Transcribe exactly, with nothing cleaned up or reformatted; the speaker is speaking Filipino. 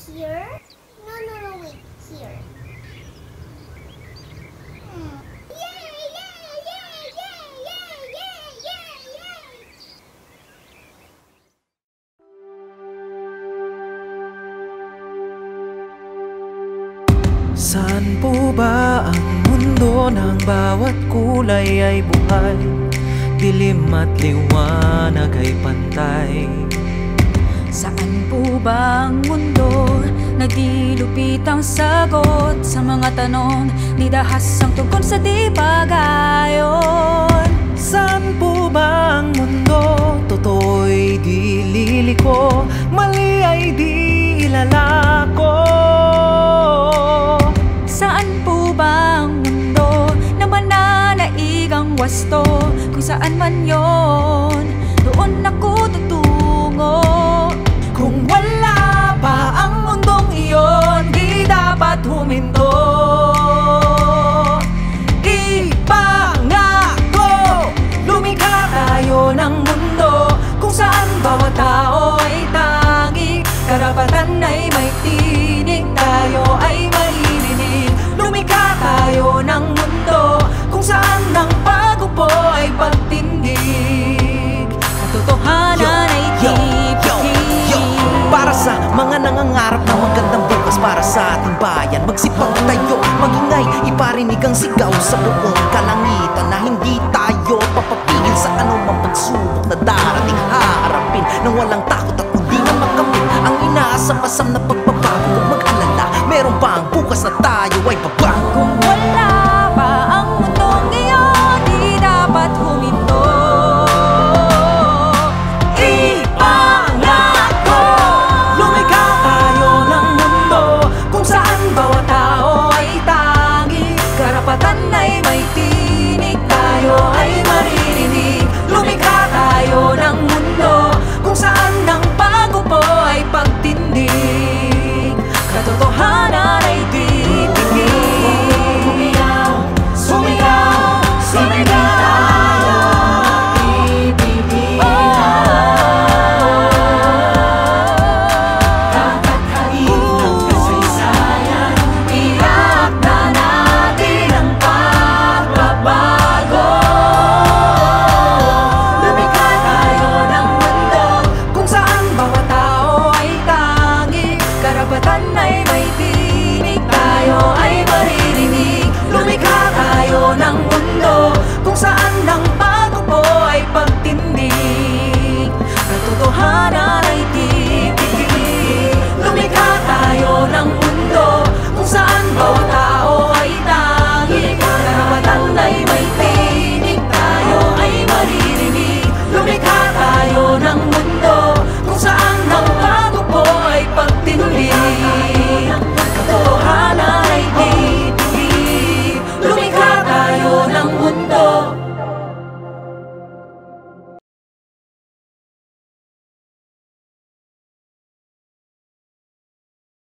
Here? No, no, no, wait. Here. Hmm. Yay! Yay! Yay! Yay! Yay! Yay! Yay! Yay! Saan po ba ang mundo ng bawat kulay ay buhay? Dilim at liwanag ay pantay. Saan po ba ang mundo na di lupitang sagot sa mga tanong, di dahas ang tugon sa di pagayon? Saan po ba ang mundo? Totoo'y di liliko, mali ay di ilalako. Saan po ba ang mundo na mananaigang wasto? Kung saan man yon, doon ako tutungo. Kung wala pa ang mundong iyon, di dapat huminto. Ipangako, lumikha tayo ng mundo kung saan bawat tao ay tangi, karapatan ay may tinig, tayo ay maririnig. Lumikha tayo ng mundo kung saan ang pag-upo ay pagtindig, katotohanan ay tipikig. Para sa mga nangangarap ng magandang bukas para sa ating bayan, magsipag tayo, magingay, iparinig ang sigaw sa buong kalangitan na hindi tayo papapigil sa anumang pagsubok na darating haharapin nang walang takot at hindi na makamit ang inaasam-asam na pag